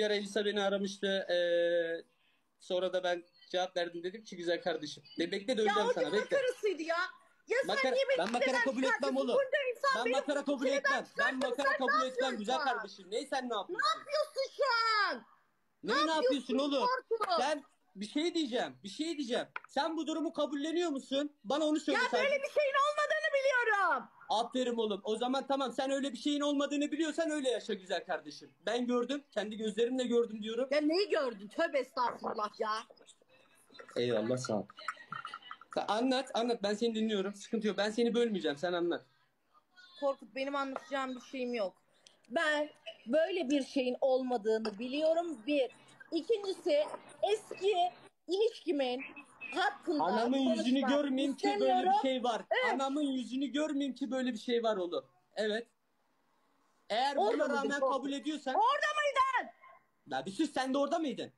bir ara Elisa beni aramıştı. Sonra da ben cevap verdim, dedim ki güzel kardeşim. Bekle de Ya öleceğim o sana, gün bekle. makarasıydı ya. Ya sen niye beni Ben makara çileden kabul etmem çıkartıyorsun? oğlum. Bunca insan Ben beni makara kabul çileden etmem. Ben çıkartıyordu. makara Sen ne kabul etmem yapıyorsun şu güzel an? kardeşim. Ne sen ne Ne yapıyorsun? yapıyorsun şu an? Ne yapıyorsun oğlum? Korkut? Sen bir şey diyeceğim. Bir şey diyeceğim. Sen bu durumu kabulleniyor musun? Bana onu söyle Ya sadece. böyle bir şeyin olmadığını biliyorum. Aferin oğlum. O zaman tamam, sen öyle bir şeyin olmadığını biliyorsan öyle yaşa güzel kardeşim. Ben gördüm. Kendi gözlerimle gördüm diyorum. Ya neyi gördün? Tövbe estağfurullah ya. Eyvallah, sağ ol. Anlat anlat, ben seni dinliyorum. Sıkıntı yok. Ben seni bölmeyeceğim. Sen anlat. Korkut, benim anlatacağım bir şeyim yok. Ben böyle bir şeyin olmadığını biliyorum. Bir. İkincisi, eski ilişkimin hakkında Anamın yüzünü konuşmak görmeyeyim ki böyle bir istemiyorum. şey var. Evet. Anamın yüzünü görmeyeyim ki böyle bir şey var oğlum. Evet. Eğer Orada buna mıydın rağmen Korkut? kabul ediyorsan. Orada mıydın? Ya bir sus, sen de orada mıydın?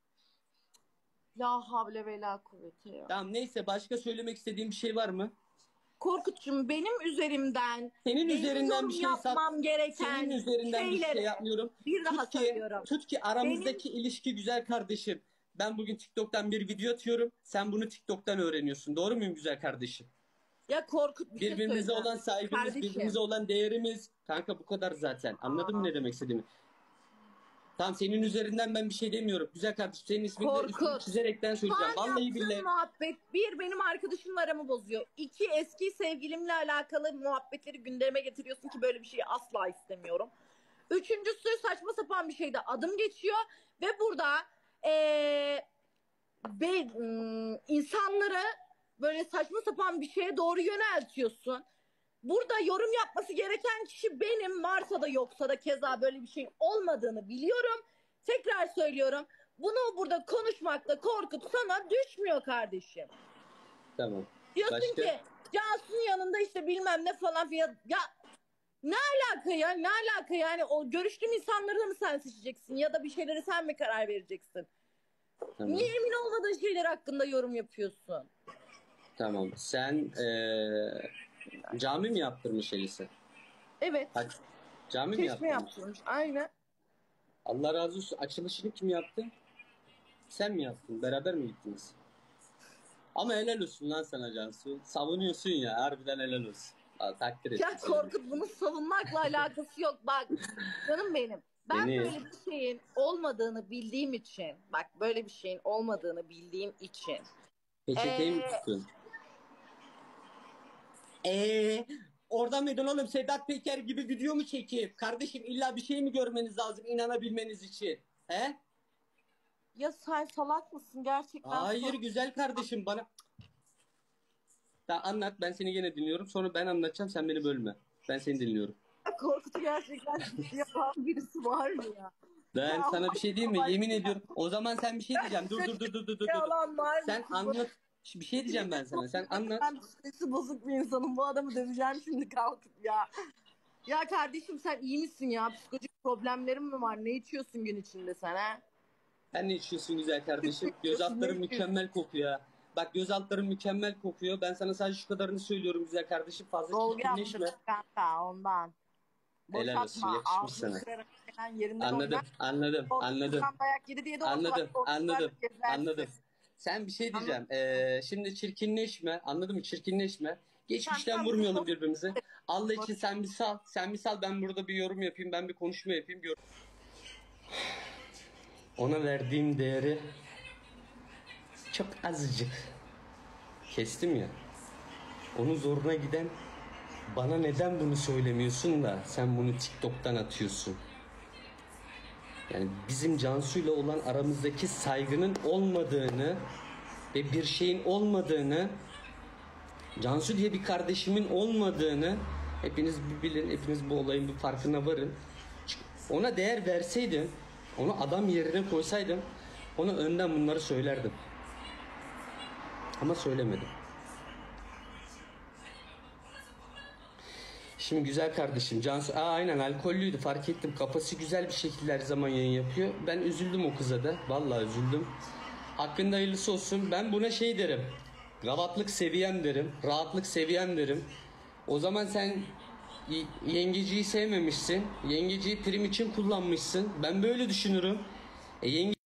La havle ve la kuvvete ya. Tamam, neyse, başka söylemek istediğin bir şey var mı? Korkut'cum, benim üzerimden Senin benim üzerinden yorum bir şey yapmam gereken senin üzerinden bir şey şeyleri yapmıyorum. bir daha söylüyorum. Tut ki aramızdaki ilişki güzel kardeşim. Ben bugün TikTok'tan bir video atıyorum. Sen bunu TikTok'tan öğreniyorsun. Doğru muyum güzel kardeşim? Ya Korkut, bir şey Birbirimize söyleyeceğim. olan saygımız, Kardeşim. birbirimize olan değerimiz. Kanka bu kadar zaten. Anladın mı ne demek istediğimi? Tamam, senin üzerinden ben bir şey demiyorum. Güzel kardeşim, senin ismini de üstünü çizerekten söyleyeceğim. Son Vallahi yaptığın billahi. muhabbet, bir, benim arkadaşımla aramı bozuyor. İki, eski sevgilimle alakalı muhabbetleri gündeme getiriyorsun ki böyle bir şeyi asla istemiyorum. Üçüncüsü, saçma sapan bir şeyde adım geçiyor ve burada insanları böyle saçma sapan bir şeye doğru yöneltiyorsun. Burada yorum yapması gereken kişi benim, varsa da yoksa da keza böyle bir şeyin olmadığını biliyorum. Tekrar söylüyorum. Bunu burada konuşmakta Korkut sana düşmüyor kardeşim. Tamam. Diyorsun Başka? ki Cansu'nun yanında işte bilmem ne falan filan. Ya ne alaka ya? Ne alaka yani? O görüştüğün insanları da mı sen seçeceksin? Ya da bir şeylere sen mi karar vereceksin? Tamam. Niye emin olmadığın şeyler hakkında yorum yapıyorsun? Tamam. Sen cami mi yaptırmış Elisa? Evet. Cami mi Çeşme yaptırmış? yaptırmış. Aynen. Allah razı olsun. Açılışını kim yaptı? Sen mi yaptın? Beraber mi gittiniz? Ama helal olsun lan sana Cansu. Savunuyorsun ya. Harbiden helal olsun. Takdir ettim. Ya Korkut, bunun savunmakla alakası yok. Bak canım benim. Ben Beni... böyle bir şeyin olmadığını bildiğim için. Bak böyle bir şeyin olmadığını bildiğim için. Peçeteyi mi tuttun? Orada mıydın oğlum? Sedat Peker gibi video mu çekip? Kardeşim illa bir şey mi görmeniz lazım inanabilmeniz için? He? Ya sen salak mısın gerçekten? Hayır güzel kardeşim, bana... Daha anlat, ben seni gene dinliyorum. Sonra ben anlatacağım, sen beni bölme. Ben seni dinliyorum. Korkut'u gerçekten ciddi yapan birisi var mı ya? Ben Ya sana bir şey diyeyim mi? Yemin ediyorum. O zaman sen bir şey diyeceğim. Dur. Yalan var mı? Sen anlat. Bir şey diyeceğim ben sana. Sen anlat. Ben psikolojisi bozuk bir insanım. Bu adamı döveceğim şimdi kalkıp ya. Ya kardeşim, sen iyi misin ya? Psikolojik problemlerin mi var? Ne içiyorsun gün içinde sen ha? Sen ne içiyorsun güzel kardeşim? Göz altların mükemmel kokuyor ha. Bak, göz altların mükemmel kokuyor. Ben sana sadece şu kadarını söylüyorum güzel kardeşim. Fazla Dolgu çirkinleşme. yaptım kanka ondan. Helal olsun, Boşaltma. yakışmış sana. Yerinden Anladım. dayak yedi diye de Anladım. Sen bir şey diyeceğim. Şimdi çirkinleşme. Anladın mı? Çirkinleşme. Geçmişten vurmayalım birbirimize. Allah için sen bir sal. Ben burada bir yorum yapayım. Ben bir konuşma yapayım. Ona verdiğim değeri çok azıcık kestim ya. Onun zoruna giden, bana neden bunu söylemiyorsun da sen bunu TikTok'tan atıyorsun. Yani bizim Cansu'yla olan aramızdaki saygının olmadığını ve bir şeyin olmadığını, Cansu diye bir kardeşimin olmadığını hepiniz bilin, hepiniz bu olayın bir farkına varın. Ona değer verseydim, onu adam yerine koysaydım, ona önden bunları söylerdim. Ama söylemedim. Şimdi güzel kardeşim Cansu, aynen alkollüydü, fark ettim. Kafası güzel bir şekilde her zaman yayın yapıyor. Ben üzüldüm o kıza da. Vallahi üzüldüm. Hakkında hayırlısı olsun. Ben buna şey derim. Gavatlık seviyem derim. Rahatlık seviyem derim. O zaman sen yengeciyi sevmemişsin. Yengeciyi prim için kullanmışsın. Ben böyle düşünürüm. Yenge